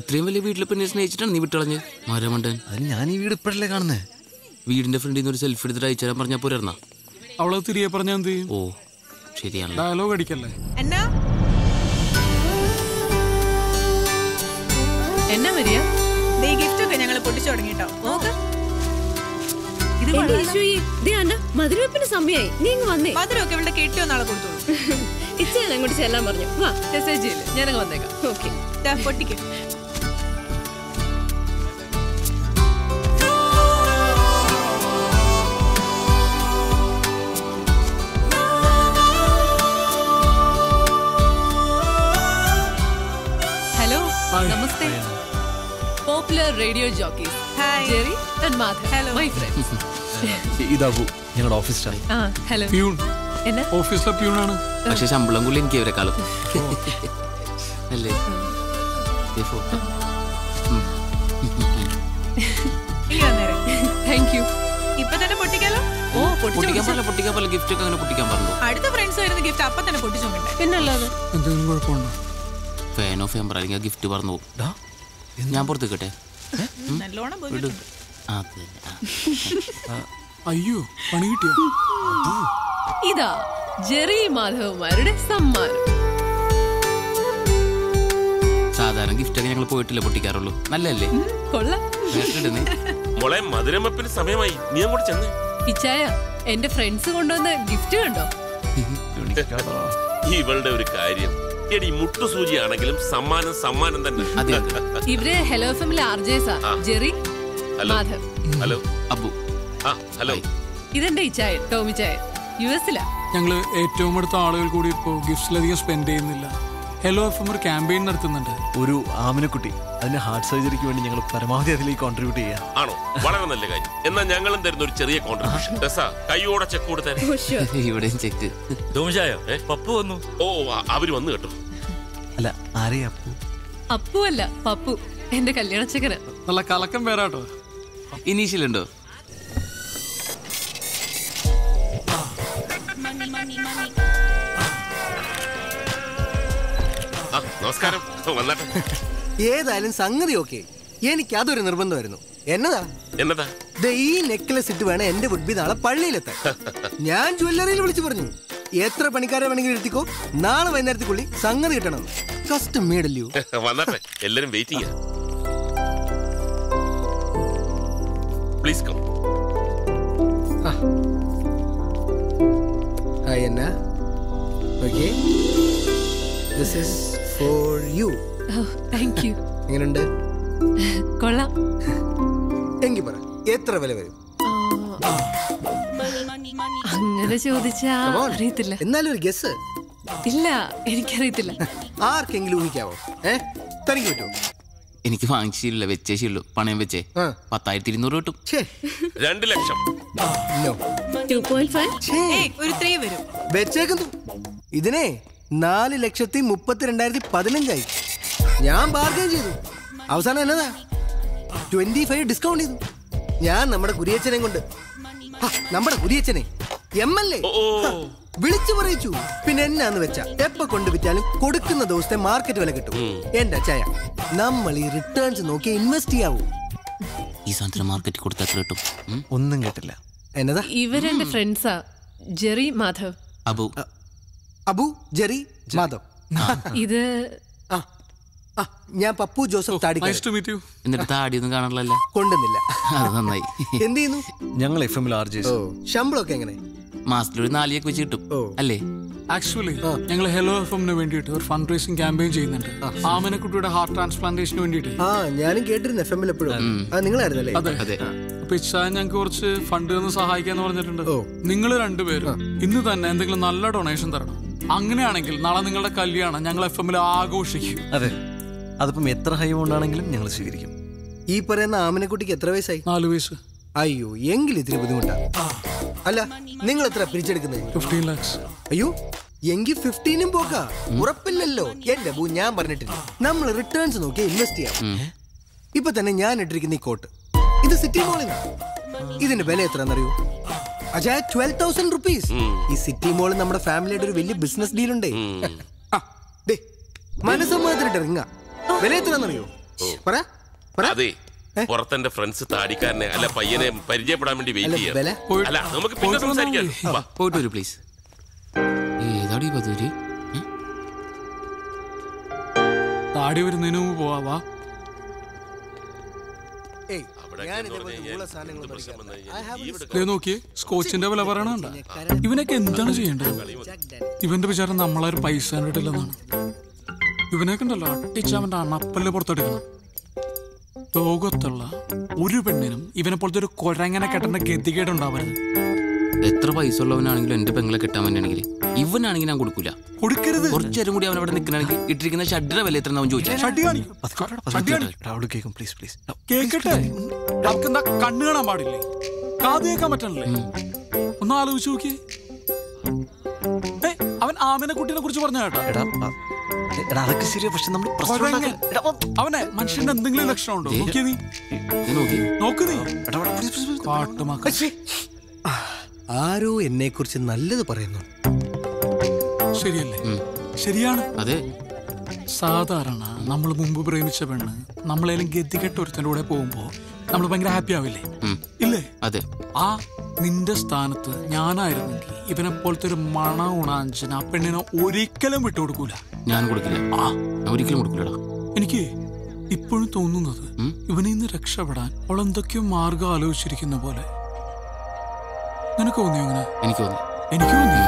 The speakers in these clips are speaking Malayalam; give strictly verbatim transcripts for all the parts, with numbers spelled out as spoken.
ഇത്രയും വലിയ വീട്ടിൽ പിന്നെ സ്നേഹിച്ചിട്ടാണ് നീ വിട്ടളഞ്ഞ് മരമണ്ടൻ. അത് ഞാൻ ഈ വീട് ഇപ്പോഴല്ലേ കാണുന്നേ. വീടിന്റെ ഫ്രണ്ടിൽ നിന്ന് ഒരു സെൽഫി എടുത്തിട്ട് അയച്ചു തരാൻ പറഞ്ഞാൽ പോരാ. അവളെ തിരികെ പറഞ്ഞാൽ എന്ത് ചെയ്യും? ഓ ശരിയാണ്. ഡയലോഗ് അടിക്കല്ലേ. എന്നാ എന്നാ വരിക? ദേ ഗിഫ്റ്റ് ഒക്കെ ഞങ്ങൾ പൊട്ടിച്ചു തുടങ്ങിട്ടോ. നോക്ക്, മധുരവെപ്പിന് സമയമായി. നീ ഇങ്ങ് വന്നേ. മധുരമൊക്കെ ഇവിടെ കെട്ടിയോ നാളെ കൊടുത്തോളൂ. ഇച്ചയാണ് അങ്ങോട്ട് ചെല്ലാൻ പറഞ്ഞു. വാ മെസ്സേജ് ചെയ്യില്ല, ഞാനങ്ങ് വന്നേക്കാം. ഓക്കെ പൊട്ടിക്കും. ഹലോ, നമസ്തേ. Popular radio jockeys Jerry and Madhav. Hello my friends. ഇതാവൂ ഞങ്ങളുടെ ഓഫീസ് സ്റ്റാഫ്. ആ ഹലോ. പ്യൂൺ. എന്നാ? ഓഫീസിലെ പ്യൂണാണ്. പക്ഷെ ശമ്പളം കൂടി എനിക്ക് ഇവരെക്കാളും അല്ലേ. Thank you. ഇപ്പൊ തന്നെ പൊട്ടിക്കാലോ? ഓ പൊട്ടിക്കാൻ പറ്റില്ല, പൊട്ടിക്കാൻ പറ്റില്ല. ഗിഫ്റ്റ് ഒക്കെ അങ്ങനെ പൊട്ടിക്കാൻ പറഞ്ഞു. അടുത്ത ഫ്രണ്ട്സ് വരുന്ന ഗിഫ്റ്റ് അപ്പൊ തന്നെ പൊട്ടിച്ചോണ്ടേ. പിന്നല്ലാതെ എന്തെങ്കിലും കുഴപ്പമുണ്ടോ? ഫാൻ ഓഫ് ചെയ്യാൻ അല്ലെങ്കിൽ ഗിഫ്റ്റ് പറഞ്ഞു പോകും. ഞാൻ പുറത്തേക്കട്ടെ. നല്ലോണം അയ്യോ പണി കിട്ടിയോ? ഇതാ ജെറി മാധവന്മാരുടെ സമ്മാനം. സാധാരണ ഗിഫ്റ്റ് ഒക്കെ ഞങ്ങൾ പോയിട്ടില്ല പൊട്ടിക്കാറുള്ളൂ. നല്ലല്ലേ? കൊള്ളാം. മോളെ മധുരമപ്പിന് സമയമായി, നീ അങ്ങോട്ട് ചെന്ന്. ഇച്ചായ എന്റെ ഫ്രണ്ട്സ് കൊണ്ടുവന്ന ഗിഫ്റ്റ് കണ്ടോ? ഇവളുടെ ഒരു കാര്യം. എടി മുട്ടുസൂചിയാണെങ്കിലും സമ്മാനം സമ്മാനം തന്നെ. ഇവര് ഹലോ ഫാമിലി ആർജേസാ. Jerry, Madhav, hello Abu. ആ ഹലോ. ഇതെന്റെ ഇച്ചായ ടോമി ചായ. യു എസിലാ. ഞങ്ങള് ഏറ്റവും അടുത്ത ആളുകൾ കൂടി ഇപ്പോ ഗിഫ്റ്റ്സിലധികം സ്പെൻഡ് ചെയ്യുന്നില്ല. ഹലോ എഫ് എം ഒരു ക്യാമ്പയിൻ നടത്തുന്നുണ്ട്. ഒരു ആമിനക്കുട്ടി, അതിന്റെ ഹാർട്ട് സർജറിക്ക് വേണ്ടി ഞങ്ങൾ പരമാവധി അതിലേക്ക് കോൺട്രിബ്യൂട്ട് ചെയ്യാം. ആണോ? വളരെ നല്ല കാര്യം. എന്നാൽ ഞങ്ങളും തരുന്ന ഒരു ചെറിയ കോൺട്രിബ്യൂഷൻ. കൈയോടെ ചെക്ക് കൊടുത്തേ. ഇവിടെയും ചെക്ക്. പപ്പു വന്നു. ഓ അവര് വന്നു കേട്ടോ. അല്ല ആരെയാ അപ്പു? അപ്പു അല്ല പപ്പു, എന്റെ കല്യാണച്ചക്കന്. നല്ല കലക്കം പേരാട്ടോ. ഇനീഷ്യൽ ഉണ്ടോ? നമസ്കാരം. ഏതായാലും സംഗതി ഓക്കെ. എനിക്ക് അതൊരു നിർബന്ധമായിരുന്നു. എന്നതാ എന്നതാ ഈ നെക്ലസ് ഇട്ട് വേണം എന്റെ വുഡ്ബി നാളെ പള്ളിയിലെത്താൻ. ഞാൻ ജ്വല്ലറിയിൽ വിളിച്ചു പറഞ്ഞു, എത്ര പണിക്കാരെ വേണമെങ്കിലും എടുത്തിക്കോ, നാളെ വൈകുന്നേരത്തേക്കുള്ളി സംഗതി കിട്ടണം. കസ്റ്റം മേഡല്ലോ. വന്നാട്ടെ, എല്ലാരും waiting. Please come. Hi Anna. Okay, this is for you. Thank you. എങ്ങനെയുണ്ട്? കൊള്ളാം. എങ്കിൽ പറ, എത്ര വില വരും? അങ്ങനെ ചോദിച്ചാ അറിയത്തില്ല. എന്നാലും ഒരു ഗസ്. ഇല്ല, എനിക്കറിയത്തില്ല. ആർക്കെങ്കിലും ഊഹിക്കാവോ? ഏഹ് തനിക്ക് പറ്റുമോ? എനിക്ക് വാങ്ങിച്ചില്ല, വെച്ചേ ശീലു. പണയം വെച്ചേ പത്തായിരത്തി ഇരുന്നൂറ് കിട്ടും. രണ്ട് ലക്ഷം. വെച്ചേക്കുന്നു. ഇതിനെ നാല് ലക്ഷത്തി മുപ്പത്തി രണ്ടായിരത്തി പതിനഞ്ചായി. ഞാൻ ബാർഗൈൻ ചെയ്തു. അവസാനം എന്നതാ ട്വന്റി ഫൈവ് ഡിസ്കൗണ്ട് ചെയ്തു. ഞാൻ നമ്മുടെ കുരിയച്ചനെ കൊണ്ട് നമ്മുടെ കുരിയച്ചനെ എം എൽ എ വിളിച്ചു പറയിച്ചു. പിന്നെ എന്നാന്ന് വെച്ചാ എപ്പ കൊണ്ട് വിറ്റാലും കൊടുക്കുന്ന ദിവസത്തെ മാർക്കറ്റ് വില കിട്ടും. എന്റെ അച്ചായ, നമ്മൾ ഈ റിട്ടേൺസ് നോക്കി ഇൻവെസ്റ്റ് ചെയ്യാവൂ. ഈ സാധനം മാർക്കറ്റ് കൊടുത്താൽ കിട്ടും. ഒന്നും കേട്ടില്ല. എന്നതാ? ഇവരെന്റെ ഫ്രണ്ട്സാ. ജെറി, മാധവ്. അബു. അബു, ജെറി, മാധവ്. ഇത് ഞാൻ പപ്പു ജോസഫ് താടി. എന്നിട്ട് താടിയൊന്നും കാണാറില്ല. കൊണ്ടുവന്നില്ല. അത് നന്നായി. എന്ത് ചെയ്യുന്നു? ഞങ്ങൾ എഫ് എമ്മിൽ ആർജേസ്. ശമ്പളമൊക്കെ എങ്ങനെ? മാസത്തിലൊരു നാലിയൊക്കെ വെച്ച് കിട്ടും അല്ലേ? ആക്ച്വലി ഞങ്ങൾ ഹലോ എഫ് എമ്മിന് വേണ്ടിയിട്ട് ഒരു ഫണ്ട് റേസിംഗ് ക്യാമ്പയിൻ ചെയ്യുന്നുണ്ട്. ആമനക്കുട്ടിയുടെ ഹാർട്ട് ട്രാൻസ്പ്ലാന്റേഷന് വേണ്ടിയിട്ട്. ആ ഞാനും കേട്ടിരുന്നു എഫ് എമ്മിൽ എപ്പോഴും. നിങ്ങളായിരുന്നല്ലേ? അതെ. അപ്പൊ ഇച്ഛാ ഞങ്ങൾക്ക് കുറച്ച് ഫണ്ട് തന്ന് സഹായിക്കാന്ന് പറഞ്ഞിട്ടുണ്ട്. നിങ്ങൾ രണ്ടുപേരും ഇന്ന് തന്നെ എന്തെങ്കിലും നല്ല ഡൊണേഷൻ തരണം. അങ്ങനെയാണെങ്കിൽ നാളെ നിങ്ങളുടെ കല്യാണം ഞങ്ങൾ എഫ് എമ്മിൽ ആഘോഷിക്കും. അതെ, അതിപ്പം എത്ര ഹൈ കൊണ്ടാണെങ്കിലും ഞങ്ങൾ സ്വീകരിക്കും. ഈ പറയുന്ന ആമനക്കുട്ടിക്ക് എത്ര വയസ്സായി? നാല് വയസ്സ്. അയ്യോ, എങ്കിൽ ഇത്തിരി ബുദ്ധിമുട്ടാ. അല്ല, നിങ്ങൾ എത്ര പിരിച്ചെടുക്കുന്നത്? ഫിഫ്റ്റീൻ ലാക്സ്. അയ്യോ, എങ്കിൽ ഫിഫ്റ്റീനും പോക്കാ. ഉറപ്പില്ലല്ലോ. എന്റെ ബൂ, ഞാൻ പറഞ്ഞിട്ടില്ല, നമ്മൾ റിട്ടേൺസ് നോക്കി ഇൻവെസ്റ്റ് ചെയ്യാം. ഇപ്പൊ തന്നെ ഞാൻ ഇട്ടിരിക്കുന്ന ഈ കോട്ട്, ഇത് സിറ്റി മോളിൽ. ഇതിന്റെ വില എത്രയെന്നറിയോ? അജായ ട്വൽവ് തൗസൻഡ് റുപ്പീസ്. ഈ സിറ്റി മോളിൽ നമ്മുടെ ഫാമിലിയുടെ ഒരു വലിയ ബിസിനസ് ഡീൽ ഉണ്ടേ. മനസ്സമ്മതത്തിനിട്ട് ഇറങ്ങ. വില എത്രയെന്നറിയോ? അതെ, പുറത്തെന്റെ ഫ്രണ്ട്സ് താടിക്കാരനെ അല്ല പയ്യനെ പരിചയപ്പെടാൻ വേണ്ടി വെയിറ്റ് ചെയ്യാം. അല്ല നമുക്ക് പിന്നെ സംസാരിക്കാം. പോയിട്ട് വരൂ പ്ലീസ്. ഏതാടി പതൂര്? താടി വരുന്നതിന് മുമ്പ് പോവാ. നോക്കിയേ, സ്കോച്ചിന്റെ വില പറയണണ്ട. ഇവനൊക്കെ എന്താണ് ചെയ്യേണ്ടത്? ഇവന്റെ വിചാരം നമ്മളാരും പൈസ കണ്ടിട്ടില്ലെന്നാണ്. ഇവനൊക്കെ ഉണ്ടല്ലോ അട്ടിച്ച് അവന്റെ അണപ്പല്ല് പുറത്തെടുക്കണം. ലോകത്തുള്ള ഒരു പെണ്ണിനും ഇവനെ പോലത്തെ ഒരു കൊരങ്ങനെ കെട്ടേണ്ട ഗതികേടുണ്ടാവരുത്. എത്ര പൈസ ഉള്ളവനാണെങ്കിലും എന്റെ പെങ്ങളെ കിട്ടാൻ വേണ്ടിയാണെങ്കിൽ ഇവനാണെങ്കിൽ ഞാൻ കൊടുക്കൂല. കൊടുക്കരുത്. കുറച്ചേരം കൂടി അവൻ അവിടെ നിൽക്കണമെങ്കിൽ ഇട്ടിരിക്കുന്ന ഷഡ്ഡിയുടെ വില എത്ര അവൻ ചോദിച്ചാൽ കേക്കട്ടെ. എന്താ കണ്ണു കാണാൻ പാടില്ലേ? കാത് കേൾക്കാൻ പറ്റണല്ലേ? ഒന്ന് ആലോചിച്ച് നോക്കി. അവൻ ആമിനെ കുട്ടീനെ കുറിച്ച് പറഞ്ഞ കേട്ടോ. അവനെ മനുഷ്യന്റെ എന്തെങ്കിലും ലക്ഷണം ഉണ്ടോ? നോക്കിയ നീ നോക്ക് നീ പാട്ടുമാക്ക. ആരോ എന്നെ കുറിച്ച് നല്ലത് പറയുന്നു. ശരിയല്ലേ? ശരിയാണ്. അതെ. സാധാരണ നമ്മൾ മുമ്പ് പ്രേമിച്ച പെണ്ണ് നമ്മളേലും ഗതികെട്ട ഒരുത്തൻ്റെ കൂടെ പോകുമ്പോ നമ്മൾ ഭയങ്കര ഹാപ്പി ആവില്ലേ? ഇല്ലേ? അതെ. ആ നിന്റെ സ്ഥാനത്ത് ഞാനായിരുന്നെങ്കിൽ ഇവനെ പോലത്തെ ഒരു മണ ഉണാഞ്ചന ആ പെണ്ണിനെ ഒരിക്കലും വിട്ടുകൊടുക്കൂല. ഞാൻ കൊടുക്കില്ല. ആ ഒരിക്കലും കൊടുക്കില്ലടാ. എനിക്ക് ഇപ്പോഴും തോന്നുന്നത് ഇവനിൽ നിന്ന് രക്ഷപ്പെടാൻ അവൾ എന്തൊക്കെയോ മാർഗം ആലോചിച്ചിരിക്കുന്ന പോലെ. നിനക്ക് തോന്നിയോ അങ്ങനെ? എനിക്ക് തോന്നി. എനിക്ക് തോന്നി.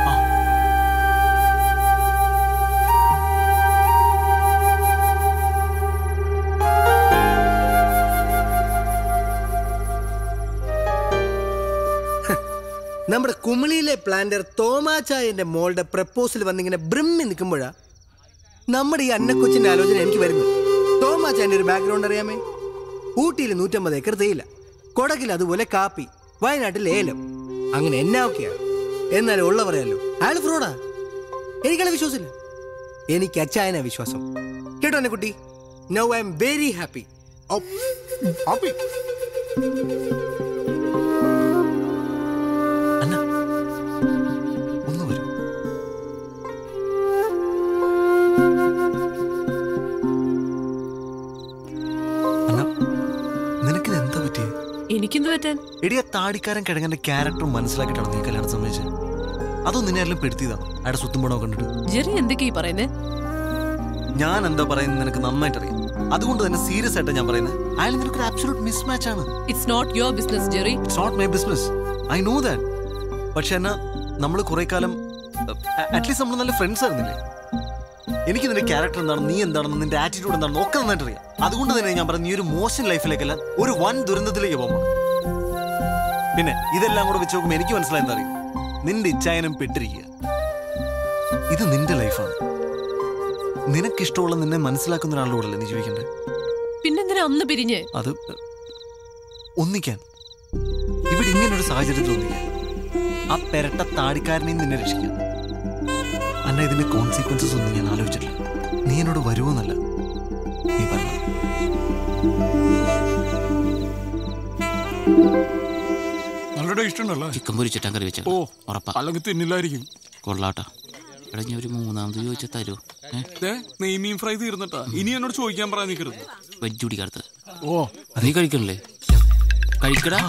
നമ്മുടെ കുമിളിയിലെ പ്ലാന്റർ തോമാച്ചായന്റെ മോളുടെ പ്രപ്പോസൽ വന്നിങ്ങനെ ബ്രിമ്മി നിൽക്കുമ്പോഴാ നമ്മുടെ ഈ അന്നക്കൊച്ചിന്റെ ആലോചന എനിക്ക് വരുന്നത്. തോമാച്ചായന്റെ ഒരു ബാക്ക്ഗ്രൗണ്ട് അറിയാമേ? ഊട്ടിയിൽ നൂറ്റമ്പത് ഏക്കർ തേയില, കൊടകിൽ അതുപോലെ കാപ്പി, വയനാട്ടിൽ ഏലം, അങ്ങനെ എന്നാ ഒക്കെയാണ്. എന്നാലും ഉള്ള പറയാലോ, അയാൾ ഫ്രോഡാ. എനിക്കയാളെ വിശ്വാസമില്ല. എനിക്ക് അച്ചായനാ വിശ്വാസം. കേട്ടോ എന്നെ കുട്ടി? Now I am very happy. എനിക്കെന്ത് പറ്റാൻ? എടിയ താടിക്കാരൻ കിഴങ്ങന്റെ ക്യാരക്ടർ മനസ്സിലാക്കിയിട്ടാണ് നീ കല്യാണം സമ്മതിച്ചത്. അതോ നിന്നെ എല്ലാം പെടുത്തിയതാണ് അയാളുടെ സ്വത്തും പണമോ കണ്ടിട്ട്? ജെറി എന്തൊക്കെയാ പറയുന്നേ? ഞാൻ എന്താ പറയുന്നത് നിനക്ക് നന്നായിട്ട് അറിയാം. അതുകൊണ്ട് തന്നെ സീരിയസ് ആയിട്ട് ഞാൻ പറയുന്നത് അയാൾ നിനക്ക് അബ്സല്യൂട്ട് മിസ്മാച്ച് ആണ്. It's not your business Jerry. It's not my business. I know that. പക്ഷെ എന്നാ നമ്മൾ കുറെ കാലം അറ്റ്ലീസ്റ്റ് നമ്മൾ നല്ല ഫ്രണ്ട്സ് ആയിരുന്നില്ലേ? എനിക്ക് നിന്റെ ക്യാരക്ടർ എന്താണ്, നീ എന്താണെന്ന്, നിന്റെ ആറ്റിറ്റ്യൂഡ് എന്താണെന്ന് ഒക്കെ നന്നായിട്ട് അറിയാം. അതുകൊണ്ട് തന്നെ ഞാൻ പറഞ്ഞു, നീ ഒരു മോശം ലൈഫിലേക്കല്ല ഒരു വൻ ദുരന്തത്തിലേക്ക് പോകുമ്പോൾ. പിന്നെ ഇതെല്ലാം കൂടെ വെച്ച് നോക്കുമ്പോൾ എനിക്ക് മനസ്സിലായി എന്താ അറിയും, നിന്റെ ഇച്ഛായനം പെട്ടിരിക്കുക. ഇത് നിന്റെ ലൈഫാണ്. നിനക്കിഷ്ടമുള്ള നിന്നെ മനസ്സിലാക്കുന്ന ഒരാളോടല്ലേ നീ ജീവിക്കണ്ടേ? പിന്നെന്തിനാ അന്ന് പിരിഞ്ഞ്? അത് ഒന്നിക്കാൻ ഇവിടെ ഇങ്ങനൊരു സാഹചര്യത്തിൽ ഒന്നിക്കാൻ ആ പെരട്ട താടിക്കാരനെയും നിന്നെ രക്ഷിക്കാം. അല്ല, ഇതിന്റെ കോൺസിക്വൻസസ് ഒന്നും ഞാൻ ആലോചിച്ചിട്ടില്ല. നീ എന്നോട് വരുമോന്നല്ല, നീ പറഞ്ഞു. നല്ല ഇഷ്ടമുണ്ടല്ലോ ചിക്കൻ പൊരിച്ചിട്ടാൻ കറി വെച്ച. ഓ ഉറപ്പാ. അല്ലെങ്കിൽ തിന്നില്ലായിരിക്കും. കൊള്ളാട്ടാ. എടാ ഞാൻ ഒരു മൂന്നാമത് ചോദിച്ചാൽ തരുമോ? നെയ്മീൻ ഫ്രൈ തീർന്നിട്ടാ. ഇനി എന്നോട് ചോദിക്കാൻ പറയാൻ നിൽക്കരുത്. വെജ് കുടിക്കാത്ത. ഓ നീ കഴിക്കണല്ലേ? കഴിക്കടാ.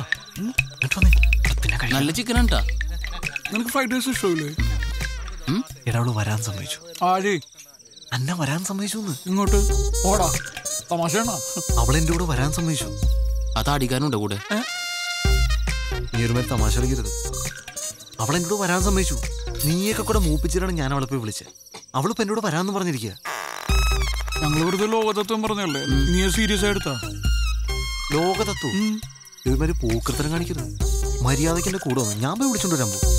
നല്ല ചിക്കനാണ് ട്ടാ. നിനക്ക് ഫ്രൈഡ് റൈസ് ഇഷ്ടമില്ലേ? എടാവള് വരാൻ സമ്മതിച്ചു. ആര്? അന്ന വരാൻ സമ്മതിച്ചു. ഇങ്ങോട്ട് ഓടാ. തമാശയാണോ? അവളെന്റെ കൂടെ വരാൻ സമ്മതിച്ചു. അത് അടിക്കാനുണ്ടോ കൂടെ? നീ ഒരു മേലെ തമാശ കളിക്കരുത്. അവളെന്റെ കൂടെ വരാൻ സമ്മതിച്ചു. നീയൊക്കെ കൂടെ മൂപ്പിച്ചിട്ടാണ് ഞാൻ അവളെ പോയി വിളിച്ചത്. അവളിപ്പോ എന്നോട് വരാന്ന് പറഞ്ഞിരിക്കുക. ഞങ്ങൾ വെറുതെ ലോകതത്വം പറഞ്ഞല്ലേ, നീ സീരിയസ് ആയിട്ടാ? ലോകതത്വം ഇതുമാതിരി പൂക്കൃത്തരം കാണിക്കരുത്. മര്യാദയ്ക്ക് എന്റെ കൂടെ വന്നു ഞാൻ പോയി വിളിച്ചോണ്ട് വരാൻ പോകും.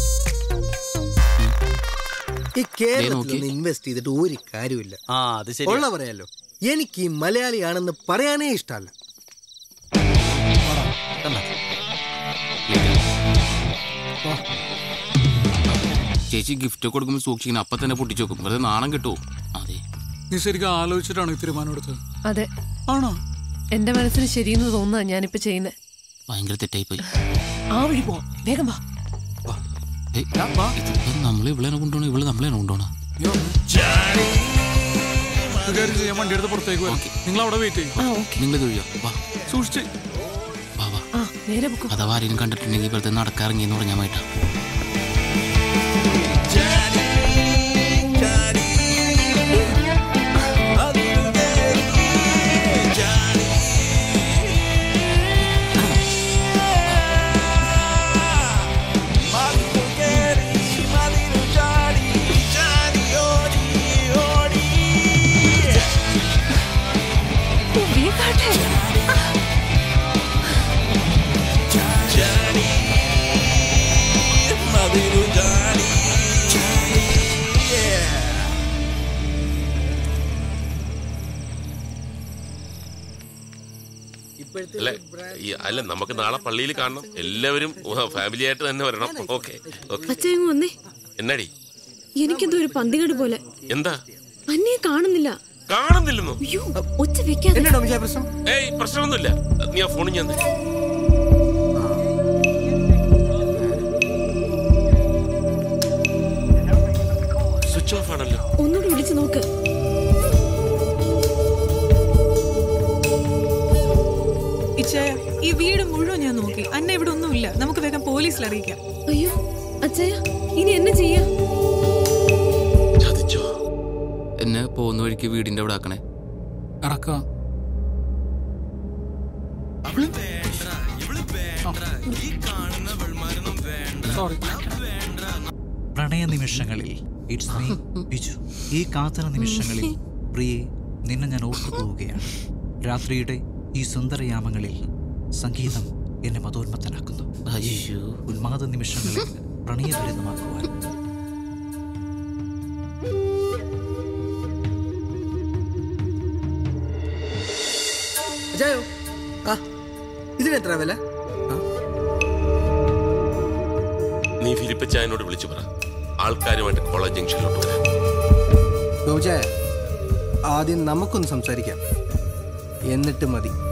ഈ കേരളത്തിൽ ഇൻവെസ്റ്റ് ചെയ്തിട്ട് ഒരു കാര്യമില്ല. ഉള്ള പറയാലോ, എനിക്ക് ഈ മലയാളിയാണെന്ന് പറയാനേ ഇഷ്ടമല്ല. ചേച്ചി ഗിഫ്റ്റ് കൊടുക്കുമ്പോൾ സൂക്ഷിക്കണം. അപ്പൊ തന്നെ പൊട്ടിച്ചു നോക്കും. വെറുതെ നാണം കിട്ടുമോ? അതെ. നീ ശരിക്കും ആലോചിച്ചിട്ടാണ് ഈ തീരുമാനം എടുത്തത്? അതെ. ആണോ? എന്റെ മനസ്സിന് ശരിയെന്ന് തോന്നുക ഞാനിപ്പോ ചെയ്യുന്നത്. ഭയങ്കര തെറ്റായി പോയി. ആ വഴി പോ, വേഗം വാ. നമ്മളെ ഇവളെ കൊണ്ടുപോണ, ഇവള് നമ്മളെ കൊണ്ടുപോണ. ഒരു കാര്യം ചെയ്യാൻ വണ്ടി എടുത്ത് പുറത്തേക്ക് വരാം. നിങ്ങൾ അവിടെ വെയിറ്റ് ചെയ്യും. നിങ്ങൾ തൊഴിയോ വാ സൂക്ഷിച്ച് വാ വാ അഥവാ ആരെയും കണ്ടിട്ടുണ്ടെങ്കിൽ ഇപ്പോഴത്തെ നടക്കാറിങ്ങിയെന്ന് പറഞ്ഞാൽ മായിട്ടാ. അല്ല അല്ല നമുക്ക് നാളെ പള്ളിയിൽ കാണണം. എല്ലാവരും ഫാമിലി ആയിട്ട് തന്നെ വരണം. ഓക്കെ വന്നേ. എന്നാടി എനിക്കെന്തോ ഒരു പന്തികേട് പോലെ. എന്താ അന്നേ കാണുന്നില്ല. കാണുന്നില്ലെന്നോ? ഒച്ച വെക്കാതെ. ഏയ് പ്രശ്നമൊന്നുമില്ല. നീ ആ ഫോണിൽ ഞാൻ സ്വിച്ച് ഓഫ് ആണല്ലോ. ഒന്നുകൂടി വിളിച്ചു നോക്ക്. ഈ വീട് മുഴുവൻ ഞാൻ നോക്കി. അന്നെ ഇവിടെ ഒന്നുമില്ല. നമുക്ക് വേഗം പോലീസിൽ അറിയിക്കാം. അയ്യോ അച്ഛയ ഇനി എന്നെ ചെയ്യാ? ചതിച്ചോ? എന്നെ പോകുന്ന വഴിക്ക് വീടിന്റെ അവിടെ ആക്കണേ. ഇറക്കാം. പ്രണയ നിമിഷങ്ങളിൽ ഇറ്റ്സ് മീ ബിജു. ഈ കാത്തന നിമിഷങ്ങളിൽ പ്രിയെ നിന്നെ ഞാൻ ഓർത്തു പോവുകയാണ്. രാത്രിയുടെ ഈ സുന്ദരയാമങ്ങളിൽ സംഗീതം എന്നെ മതോന്മത്തനാക്കുന്നു. ഉന്മാദ നിമിഷങ്ങളിൽ പ്രണയഭരിതമാക്കുവാൻ ഇതിനെത്ര വില? നീ ഫിലിപ്പച്ചായനോട് വിളിച്ചു പറ ആൾക്കാരുമായിട്ട് കോളേജ് ജംഗ്ഷനിലോട്ട് വരാൻ. ആദ്യം നമുക്കൊന്ന് സംസാരിക്കാം, എന്നിട്ട് മതി.